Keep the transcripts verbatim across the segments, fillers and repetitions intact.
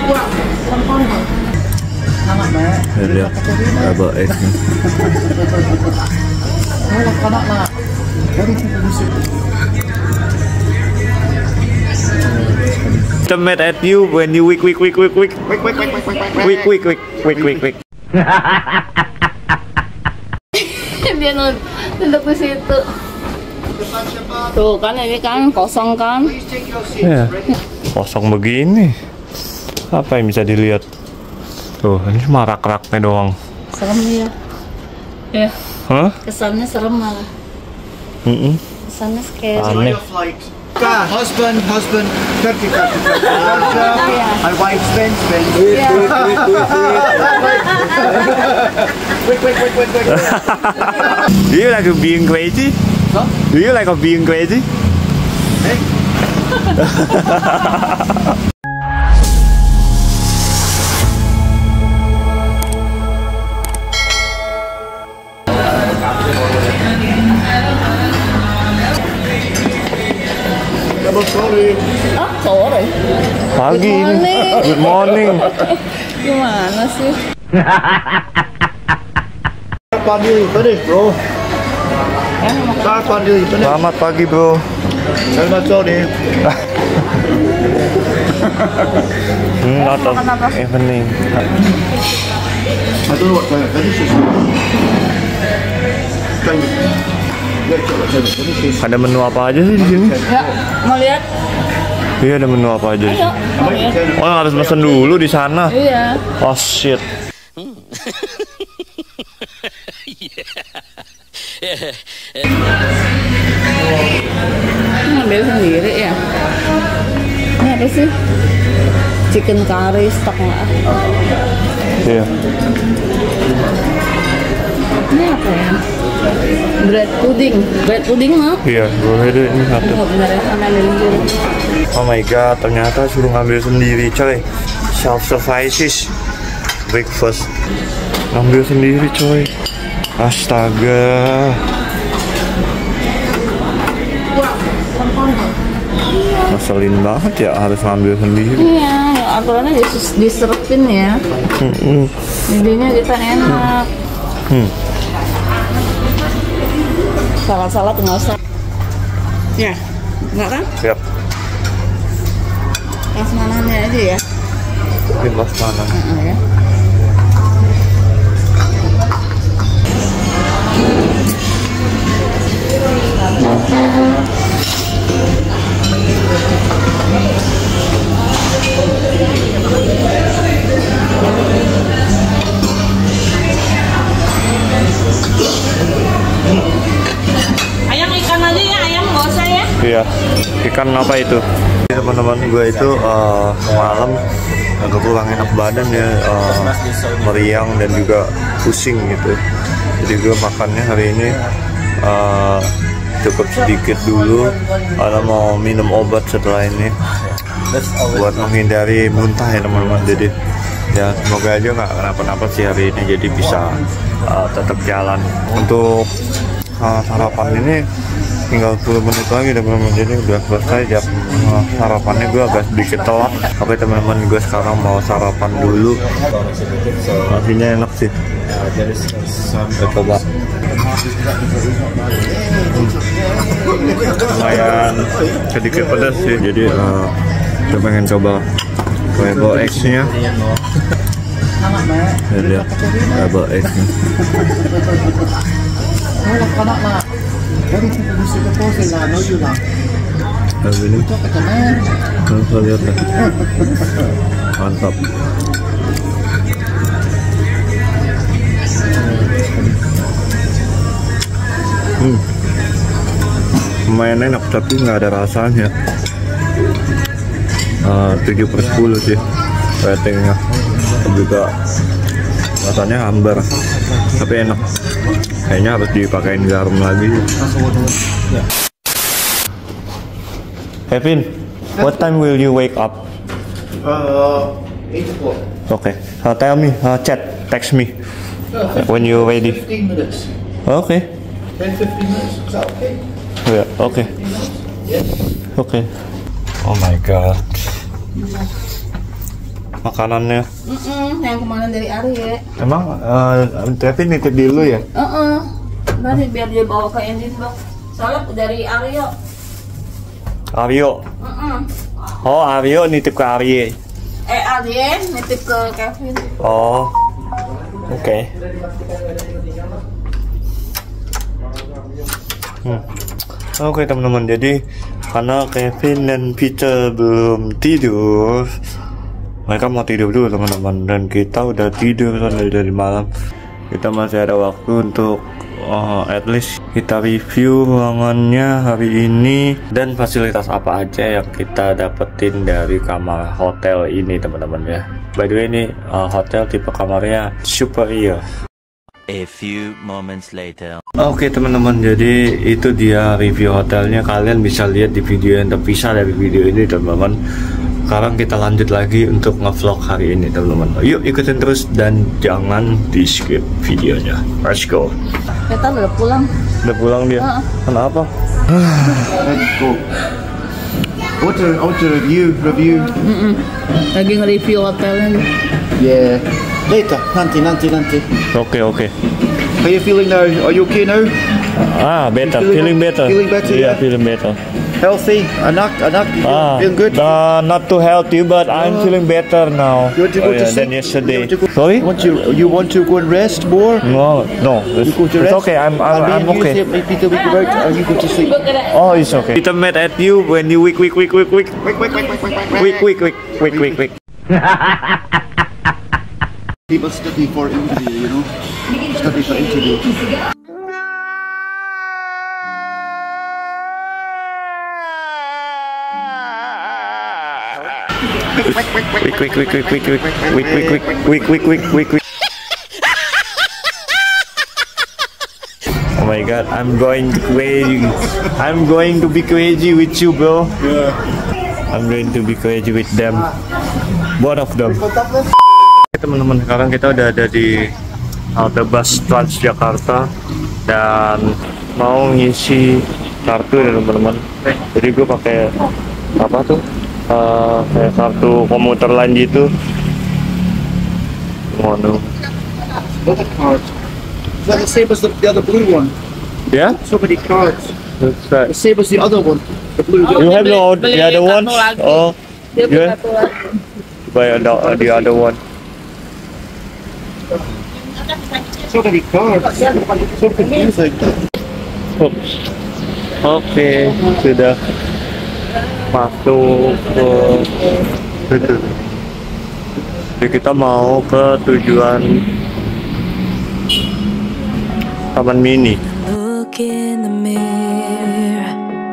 Lihat, double egg nih. It's mad at you when you wick wick wick wick wick wick wick wick wick wick wick wick wick wick. Dia nunduk di situ. Tuh kan ini kan kosong kan? Ya, kosong begini. Apa yang bisa dilihat? Tuh, ini cuma rak-raknya doang. Serem ya. Ya. Hah? Kesannya serem malah. Mm -mm. Kesannya scary. Aneh. Car, husband, husband, thirty, thirty, thirty. And wife, spend, spend. Yeah. Wait, wait, wait, wait, wait. Do you like being crazy? Huh? Do you like being crazy? Hey. Sorry. Ah, sore. Pagi Good morning. Good morning. Gimana sih? Pagi, finish, bro. Start pagi, finish. Selamat pagi, bro. Selamat sore. Hmm, lot of evening. I don't know what time it finishes. Time. Yeah, check what time it finishes. Ada menu apa aja sih di sini? Ya, mau lihat? Iya, ada menu apa aja? Ayo, mau lihat? Oh, harus pesen dulu di sana. Iya. Oh shit. Ngambil sendiri ya. Ini apa sih? Chicken curry stock nggak? Iya. Ini apa ya? Bread pudding. Bread pudding mau? Iya, boleh deh ini satu. Nggak bener ya, sama dulu. Oh my god, ternyata suruh ngambil sendiri coy. Self services breakfast. Ngambil sendiri coy. Astaga. Ngeselin banget ya harus ngambil sendiri. Iya, ya aturannya dis diserupin ya. Mm-mm. Jadinya kita enak. Hmm. Salad-salad nggak usah. Ya, nggak kan? Siap. Yang mananya aja ya. Timnas mana? Uh, ya. Ayam ikan aja ya, ayam nggak usah ya. Iya. Ikan apa itu? Teman-teman gue itu uh, malam agak kurang enak badan ya, uh, meriang dan juga pusing gitu. Jadi gue makannya hari ini uh, cukup sedikit dulu karena mau minum obat setelah ini buat menghindari muntah ya teman-teman. Jadi ya semoga aja nggak kenapa-napa sih hari ini, jadi bisa uh, tetap jalan. Untuk uh, sarapan ini tinggal sepuluh menit lagi teman-teman, jadi udah selesai jam uh, sarapannya. Gue agak sedikit telat. Oke teman-teman, gue sekarang mau sarapan dulu. Nasinya enak sih, kita coba. Hmm. Lumayan sedikit pedas sih, jadi uh, kita pengen coba double eggs-nya. Lihat, double eggs-nya. Nah, ini kita lihat lah. Mantap. Hmm. Lumayan enak tapi nggak ada rasanya. Uh, tujuh per sepuluh sih ratingnya, juga rasanya hambar tapi enak. Kayaknya harus dipakein garam lagi. Kevin, what time will you wake up? Uh, eight o'clock. Okay, uh, tell me, uh, chat, text me when you're ready. fifteen minutes. Okay. ten to fifteen minutes. Is that okay? Yeah, okay. Yeah. Okay. Oh my god. makanannya. Mm-mm, yang kemarin dari Arya. Emang uh, Kevin nitip dulu ya? Uh-uh. Nanti biar dia bawa ke Endin dong. Soalnya dari Aryo. Aryo. Uh-uh. Oh, Aryo nitip ke Arya. Eh, Arya nitip ke Kevin. Oh, oke. Okay. Hmm. Oke okay, teman-teman, jadi karena Kevin dan Peter belum tidur, mereka mau tidur dulu teman-teman, dan kita udah tidur dari dari malam. Kita masih ada waktu untuk uh, at least kita review ruangannya hari ini dan fasilitas apa aja yang kita dapetin dari kamar hotel ini teman-teman ya. By the way, ini uh, hotel tipe kamarnya superior. A few moments later. Oke teman-teman, jadi itu dia review hotelnya. Kalian bisa lihat di video yang terpisah dari video ini teman-teman. Sekarang kita lanjut lagi untuk ngevlog hari ini teman-teman. Yuk ikutin terus dan jangan di skip videonya. Let's go. Kita udah pulang. Udah pulang dia? Uh. Kenapa? Let's go. I want to, I want to review, review. Mm-mm. Lagi nge-review hotelnya. Yeah. Later, nanti, nanti, nanti. Oke okay, oke. Okay. How you feeling now? Are you okay now? Ah, better. Feeling, feeling better. Feeling better. Yeah, Yeah, feeling better. Healthy. Anak, anak. You Ah, feeling good? Uh, not too healthy, but I'm feeling better now. You want to go Oh, to yeah, sleep? than yesterday. You want to go- Sorry? You want to, you want to go and rest more? No, no. It's, You go to it's rest? okay. I'm I'm, And I'm then you okay. say, Peter, we go out, and you go to sleep. Oh, it's okay. Peter mad at you when you wick wick wick wick wick Quick, quick, quick, quick, quick, quick, wick wick wick wick wick wick. People study for interview, you know. Study for interview. Wick wick wick wick wick wick wick wick wick wick wick wick wick wick. Oh my god, I'm going to crazy. I'm going to be crazy with you, bro. Yeah. I'm going to be crazy with them. Both of them. Teman-teman, sekarang kita udah ada di halte bus Transjakarta dan mau ngisi kartu ya teman-teman. Jadi gue pakai apa tuh? Uh, kayak kartu komuter lain gitu. Waduh. Look at cards. Is that the same as the, the other blue one? Ya? So many cards. That's right. The same as the other one. The blue You one. have no Beli the other one? kartu lagi. Oh, Dia beli yeah. kartu lagi. Buy the, uh, the other one. So many cards. So confusing. Oops. Oke, sudah masuk ke situ. Jadi kita mau ke tujuan Taman Mini. Look in the mirror.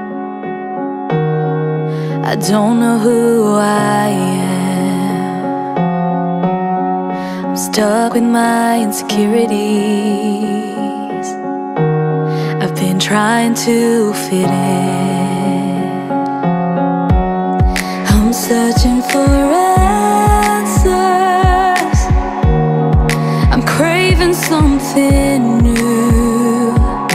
I don't know who I am. I'm stuck with my insecurities. I've been trying to fit in. I'm searching for answers. I'm craving something new.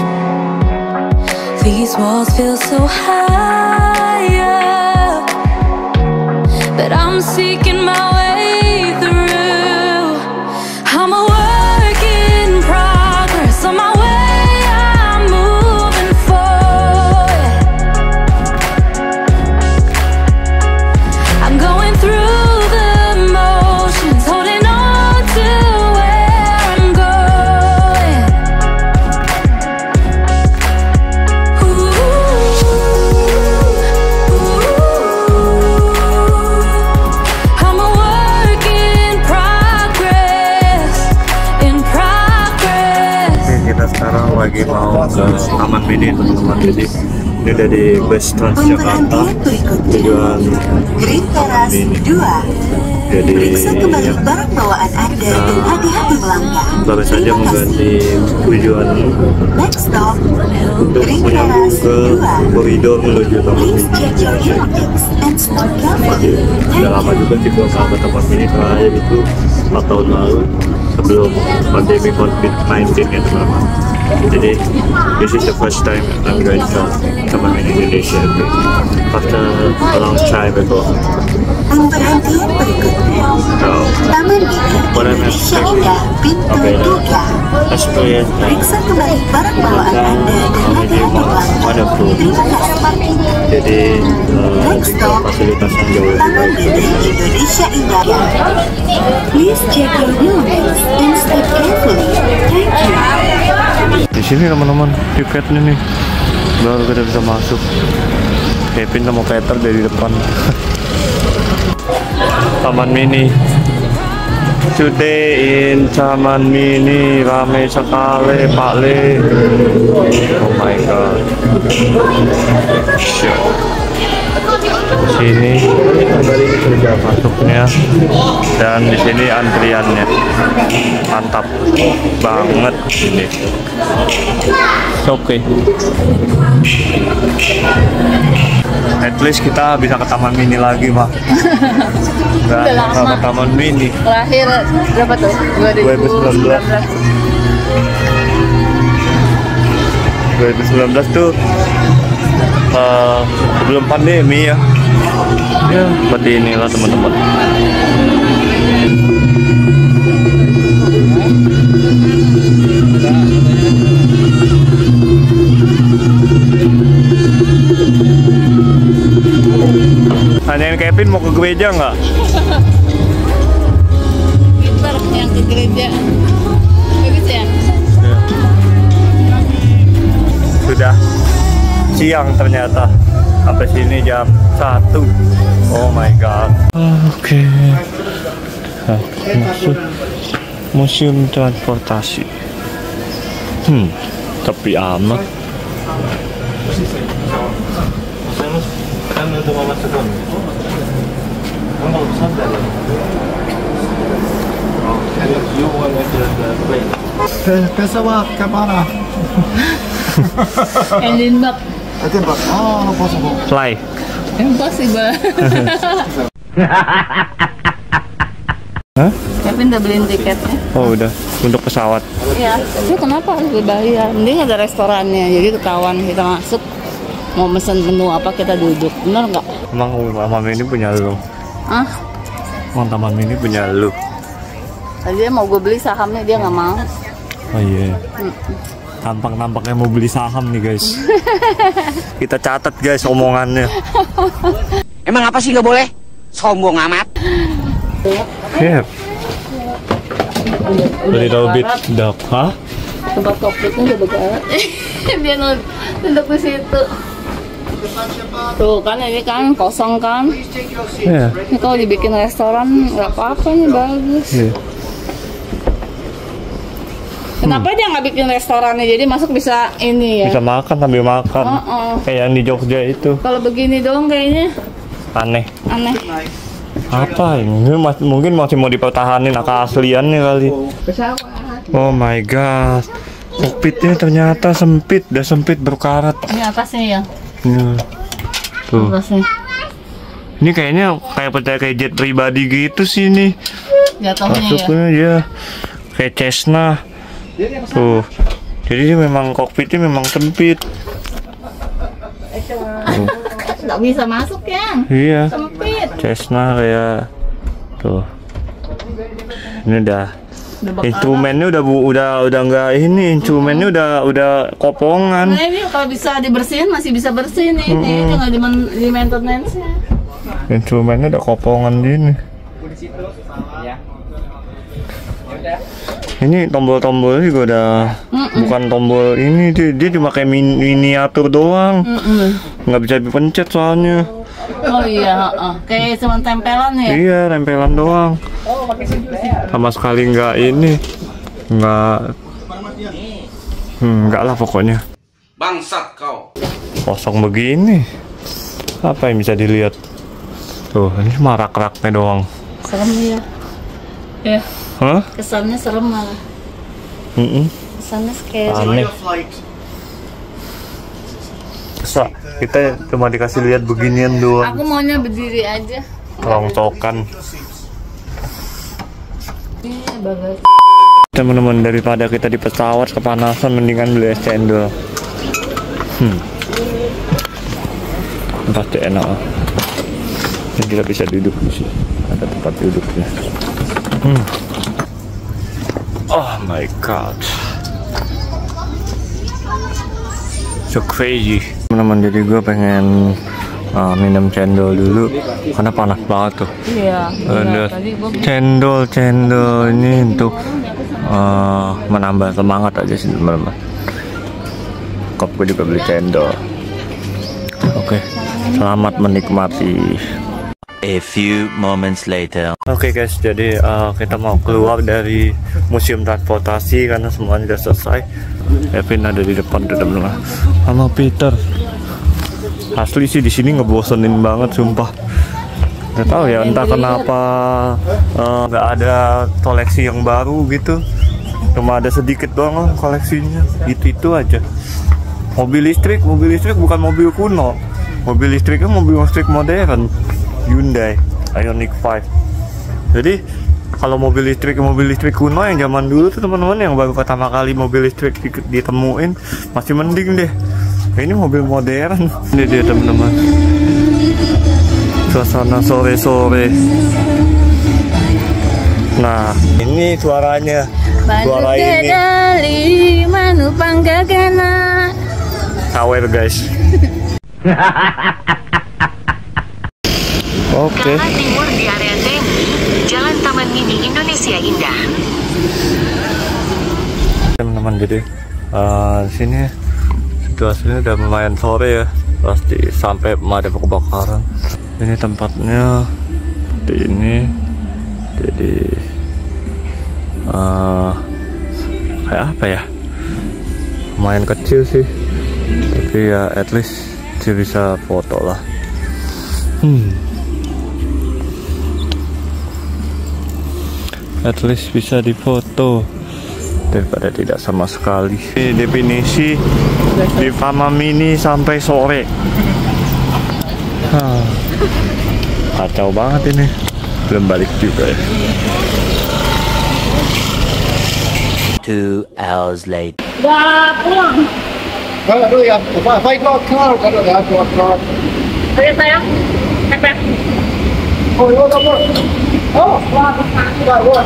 These walls feel so high up, but I'm seeking my way through. I'm a work in progress. On my way, I'm moving forward. I'm going through the motions, holding on to where I'm going. Ooh, ooh. I'm a work in progress, in progress. Oke, kita sekarang lagi mau ke Taman Mini teman-teman. Jadi ini dari bus Transjakarta tujuan Green Teras dua. Jadi Periksa kembali ya, barang bawaan Anda dan hati-hati melangkah. baru saja Terima mengganti kasih. tujuan Next stop, untuk Green menyambung Teras ke dua. koridor menuju Taman Please Mini. check your belongings and stop Jadi carefully. udah lama juga sih belum ke Taman Mini, terakhir itu empat tahun lalu sebelum pandemi covid sembilan belas ya teman-teman. Jadi this is the first time I'm going to Taman Mini Indonesia after a long time ago. Pemberhentian berikutnya. Uh, Indonesia Indah Pintu Oke, tiga. experience Periksa kembali barang bawaan Anda dan hati-hati pelanggan. Terima kasih. jadi uh, Next tinggal stop, fasilitas yang jauh lebih Taman baik Mini Indonesia Indah. Please check your belongings and step carefully. Thank you. di sini teman-teman tiketnya nih baru kita bisa masuk. Kevin sama Peter dari depan. Taman Mini. Today in Taman Mini ramai sekali Pak Le. Oh my god. Shit. Sini sudah masuknya dan di sini antriannya mantap banget ini. Oke. Okay. At least kita bisa ke Taman Mini lagi, Mak. Nggak Udah lama. nggak ke Taman Mini. Terakhir berapa tuh? dua ribu sembilan belas. dua ribu sembilan belas tuh uh, sebelum pandemi ya. Ya, seperti inilah teman-teman. Tanyain Kevin mau ke gereja nggak? Pintar yang ke gereja. Bagus ya? Sudah siang ternyata. Sampai sini jam satu. Oh my god. Oke. Nah, masuk museum transportasi. Hmm, tapi amat. Pesawat ke mana? Edinburgh. Itu Pak. Oh, no possible. Fly. Impossible. Hah? Kevin udah beliin tiketnya. Oh udah untuk pesawat. Iya. Itu kenapa harus berbayar? Mending ada restorannya. Jadi ketahuan kita masuk mau pesen menu apa kita duduk. Bener nggak? Emang Taman Mini punya lu? Ah, Emang Taman Mini punya lu? tadi dia mau gue beli sahamnya dia nggak mau. Oh iya. Tampak-tampaknya mau beli saham nih guys. Kita catat guys omongannya. Emang apa sih nggak boleh? Sombong amat. Yeah. A little bit dark, hah? Tempat kokpitnya udah bergerak. Dia nud- duduk di situ. Tuh kan ini kan kosong kan. Iya. Ini kalau dibikin restoran nggak apa-apa nih bagus. Iya. Kenapa dia nggak bikin restorannya jadi masuk bisa ini ya? Bisa makan sambil makan. Oh, oh. Kayak yang di Jogja itu. Kalau begini doang kayaknya Aneh. aneh. Apa ini? Mas- Mungkin masih mau dipertahanin keasliannya kali. Oh my god. Kokpitnya ternyata sempit, udah sempit berkarat. Ini atasnya ya? Iya. Tuh. Atasnya. Ini kayaknya kayak percaya kayak jet pribadi gitu sih nih. Jatuhnya ya. Masuknya ya. Kayak Cessna. Tuh. Jadi dia memang kokpitnya memang sempit. Nggak bisa masuk ya? Iya. Sempit. Cessna kayak tuh. Ini udah Udah bakal- instrumennya udah bu, udah udah nggak ini instrumennya udah udah kopongan. Nah ini kalau bisa dibersihin masih bisa bersihin nih. Ini tinggal di, man- di maintenance-nya. Instrumennya udah kopongan gini. Ini tombol-tombolnya juga udah Mm-mm. bukan tombol ini, dia, dia cuma kayak min- miniatur doang. Mm-mm. Nggak bisa dipencet soalnya. Oh iya, heeh. Kayak cuma tempelan ya. Iya, tempelan doang. Sama sekali nggak ini, nggak, hmm, nggak lah pokoknya. Bangsat kau. Kosong begini, apa yang bisa dilihat? Tuh, ini cuma rak-raknya doang. Serem ya. Ya, Hah? kesannya serem malah. Mm-mm. Kesannya scary. Aneh. Masa kita cuma dikasih lihat beginian doang. Aku maunya berdiri aja. Rongsokan. Iya, bagus. Teman-teman, daripada kita di pesawat kepanasan mendingan beli es cendol. Hmm. Pasti enak. Dan kita bisa duduk di sini. Ada tempat duduknya. Hmm. Oh my god, so crazy teman-teman. Jadi gue pengen uh, minum cendol dulu karena panas banget tuh. Iya. Ada cendol cendol ini untuk uh, menambah semangat aja sih teman-teman. Kop gue juga beli cendol. Oke, selamat menikmati. A few moments later. Oke okay guys, jadi uh, kita mau keluar dari museum transportasi karena semuanya sudah selesai. Kevin ada di depan tuh teman-teman. Sama Peter. Asli sih di sini ngebosenin banget sumpah. Gak tahu ya entah kenapa nggak uh, ada koleksi yang baru gitu. Cuma ada sedikit doang koleksinya. Itu-itu aja. Mobil listrik, mobil listrik bukan mobil kuno. Mobil listriknya mobil listrik modern. Hyundai Ioniq lima. Jadi kalau mobil listrik mobil listrik kuno yang zaman dulu tuh teman-teman, yang baru pertama kali mobil listrik ditemuin masih mending deh. Ini mobil modern. Ini dia teman-teman. Suasana sore-sore. Nah, ini suaranya. Suara ini. Sawer guys. Oke. Ke arah timur di area Temi, Jalan Taman Mini Indonesia Indah. Teman-teman, jadi uh, di sini situasinya udah lumayan sore ya, pasti sampai pemadam kebakaran. Ini tempatnya seperti ini, jadi uh, kayak apa ya? Lumayan kecil sih, tapi ya at least dia bisa foto lah. Hmm. At least bisa difoto daripada tidak sama sekali. Ini definisi di Taman Mini sampai sore. Hah. Kacau banget ini. Belum balik juga ya. Two hours later. Udah pulang. Kalau dulu ya, five o'clock car, kalau ada dua car. Ayo sayang. Pepet. Oh, you got more. Oh, wow. Got more.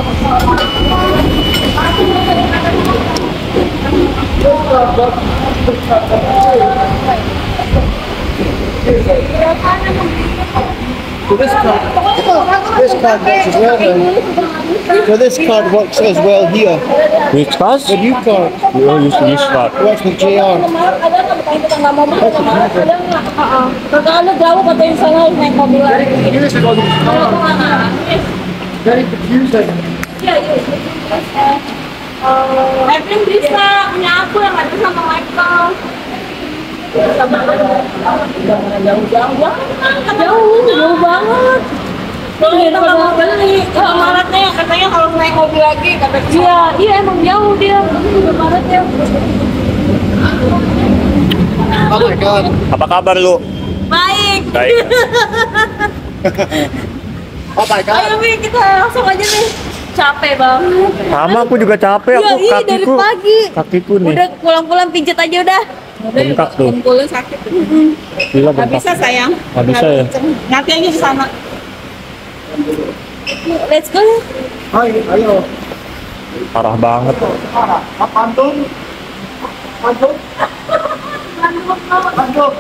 So this card, this card works as well then. So this card works as well here. Which card? The new card You use this card. works with J R. Very confusing. Evelyn bisa punya aku yang ada sama Michael. Jauh-jauh banget, jauh, jauh banget. Kalau kita nggak mau beli, kalau Maretnya katanya kalau naik mobil lagi, kata iya, iya emang jauh dia, ke Maretnya. Oh my god. Apa kabar lu? Baik. Baik. Oh my god. Ayo Mi, kita langsung aja nih. Capek banget. Sama aku juga capek, Iya, aku iya kakiku. dari pagi. Kakiku nih. Udah pulang-pulang pijet aja udah. Bengkak tuh. Kumpulin sakit. Gila Gak bengkak. bisa sayang. Nggak bisa ya? Nanti aja di sana. Let's go. Ayo, ayo. Parah banget. Pantun. Pantun. Pantun.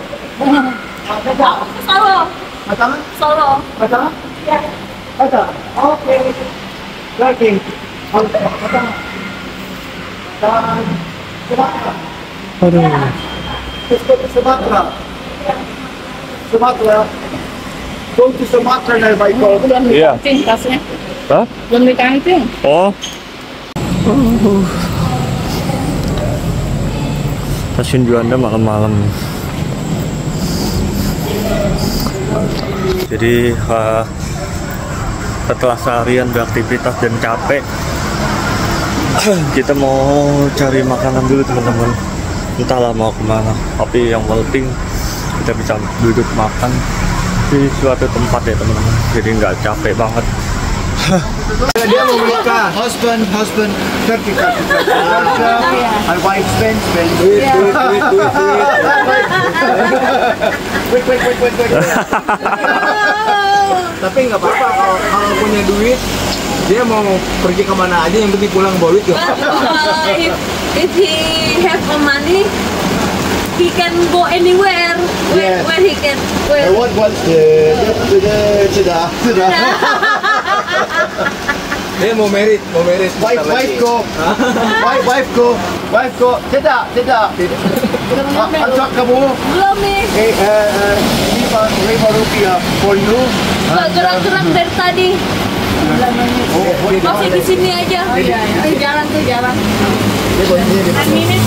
Solo. Macam? Solo. Macam? Ya. Macam? Oke. Lagi. Macam? Dan Sumatera. Aduh. Let's go to Sumatera. Sumatera. Go to Sumatera now, Michael. Belum Iya. dikancing tasnya. Hah? Belum dikancing. Oh. Uh. Stasiun Juanda malam-malam. Jadi uh, setelah seharian beraktivitas dan capek, kita mau cari makanan dulu teman-teman. Entahlah mau kemana, tapi yang penting kita bisa duduk makan di suatu tempat ya teman-teman. Jadi nggak capek banget. Dia mau menikah. Husband, husband, thirty, thirty, thirty. And wife, spend, spend. Wait, wait, wait, wait, wait. Wait, wait, wait, wait, wait. Tapi nggak apa-apa kalau, kalau punya duit, Dia mau pergi kemana aja yang penting pulang bawa duit ya. Uh, if, if he have money, he can go anywhere where, Yes. where he can. Where. I want one the the the sudah sudah. Dia mau merit, mau merit. Wife, wife go, wife, wife go, wife go. Tidak, tidak. Ajak kamu. Belum nih. Eh, eh, lima lima rupiah for you. Gerak-gerak dari tadi. Masih di sini aja. Oh iya, iya. Jalan tuh jalan. Ten minutes.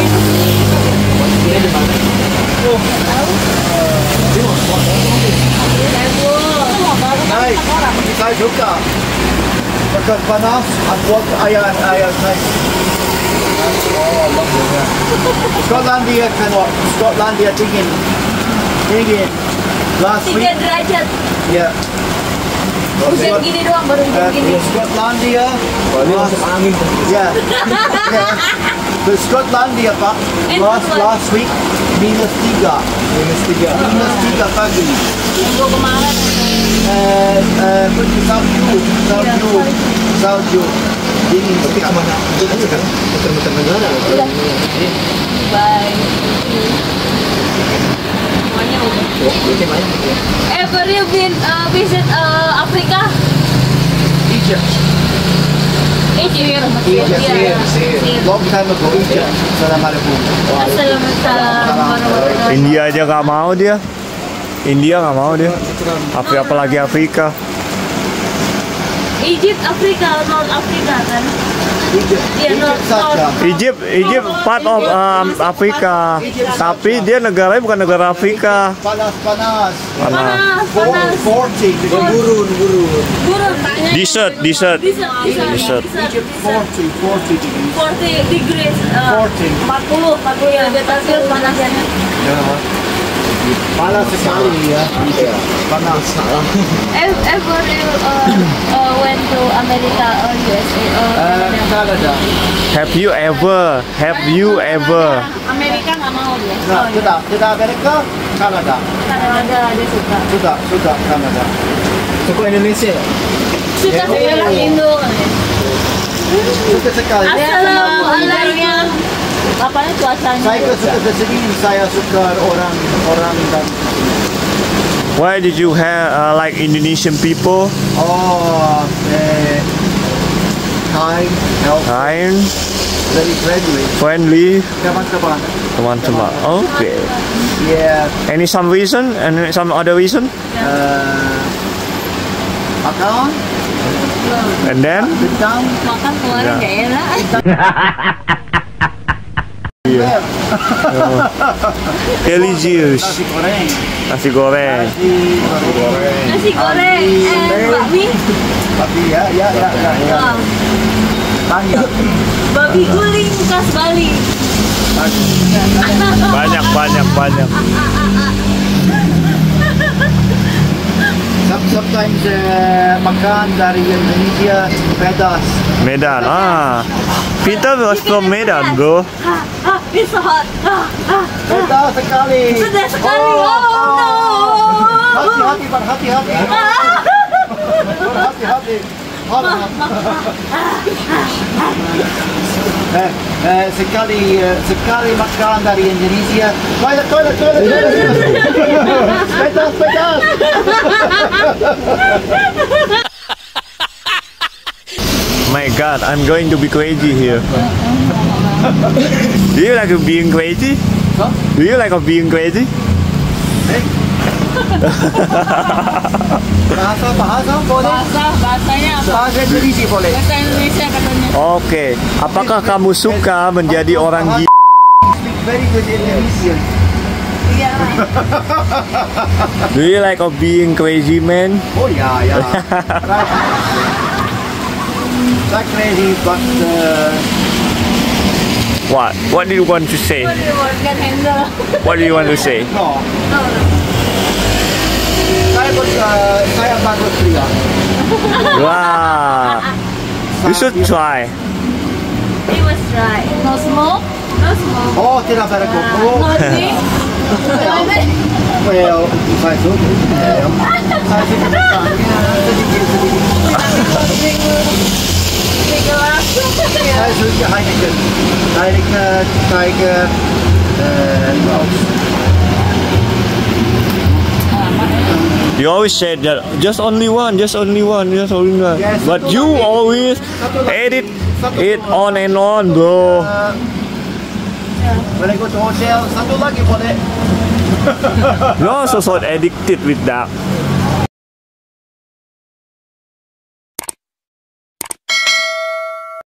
Hai, saya suka. Makan panas, buat ayam ayam naik. Oh, bagus. Skotlandia kan, Skotlandia dingin, dingin. Last Tiga week, derajat. ya. Hujan gini doang baru hujan gini. Skotlandia. Last angin. Ya. The Skotlandia Pak, last last week minus tiga. Minus tiga. Minus tiga pagi. Minggu kemarin. Eh, eh, pergi salju, salju, salju. Dingin. Tapi kemana? Itu kan sekarang muter-muter negara. Bye. Semuanya udah. Ever you been uh, visit uh, Africa? Egypt. Egypt. Egypt, Iya. Egypt. Long time ago, Egypt. Assalamualaikum. Assalamualaikum. India aja nggak mau dia. India nggak mau dia. Afrika apalagi Afrika. Egypt, Afrika, North Afrika kan? Egypt. Iya, North, saja. North. Egypt, Egypt part of um, Afrika, tapi dia negaranya bukan negara Afrika. Panas, panas. Panas, Four- panas. forty. Gurun, gurun. Gurun. Desert, desert. Desert, desert, Desert. desert, Egypt desert. forty, forty degrees. forty degrees. uh, forty. empat puluh, empat puluh ya, Celsius panasnya. Panas sekali ya. Panas. Ev- Ever you uh, uh, went to America or U S A or Eh, Canada. Have you ever, have you ever? Amerika nggak mau dia. Nah, tidak, tidak Amerika, Canada. Kanada dia suka. Sudah, sudah Canada. Suka Indonesia. Suka saya orang Indo kan ya. Suka sekali. Assalamualaikum. Apanya cuacanya? Saya suka ke sini, saya suka orang orang dan Why did you have uh, like Indonesian people? oh, eh, kind, help, Kind, very friendly. friendly, Teman-teman. teman-teman. Okay. Yeah. Any some reason? And some other reason? Uh, makan, And then? bintang, Makan kemarin Ya. nggak enak. Iya. Delicious. nasi goreng, Nasi goreng. nasi goreng, Nasi goreng and bakmi. tapi ya, ya, ya, ya, ya. Wow. Banyak. Babi guling khas Bali. Banyak, banyak, banyak. Some- Sometimes uh, makan dari Indonesia pedas. Medan. Ah. Peter was from Medan, bro. Ah, ah, it's so hot. Ah, ah. Pedas sekali. Pedas sekali. Oh, no. Hati-hati, Pak, hati-hati. Hati-hati. Eh, eh, sekali eh, sekali makan dari Indonesia. Toilet, toilet, toilet, toilet. Pedas, pedas. My God, I'm going to be crazy here. Do you like being crazy? Huh? Do you like being crazy? Bahasa, bahasa boleh. Bahasa, bahasanya apa? Bahasa Indonesia boleh. Bahasa Indonesia katanya. Oke, apakah kamu suka menjadi orang gila? Speak very good Indonesian. Iya. Do you like of being crazy man? Oh ya, ya. Right. Not crazy, but uh, What? What do you want to say? What do you want can handle? What do you want to say? no. No, no. Saya ber, uh, saya bagus pria. Wow, you should try. He was right. No smoke? No smoke. Oh, tidak berkok. Oh, No drink? No drink? well, saya suka. Saya suka makan. Sedikit sedikit. uh, tiger, and mouse. You always said that just only one, just only one, just only one. Yes, But satu you lagi. always Satu lagi. edit Satu it lagi. on and on, bro. Uh, when I go to hotel, satu lagi boleh. You're also so addicted with that.